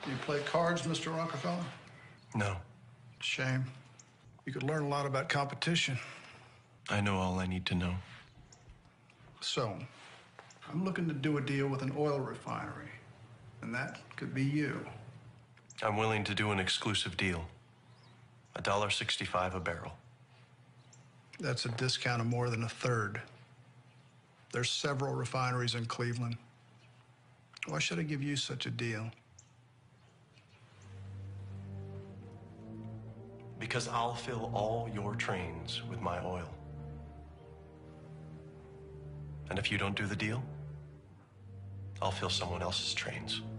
You play cards, Mr. Rockefeller? No. Shame. You could learn a lot about competition. I know all I need to know. So, I'm looking to do a deal with an oil refinery, and that could be you. I'm willing to do an exclusive deal. $1.65 a barrel. That's a discount of more than a third. There's several refineries in Cleveland. Why should I give you such a deal? Because I'll fill all your trains with my oil. And if you don't do the deal, I'll fill someone else's trains.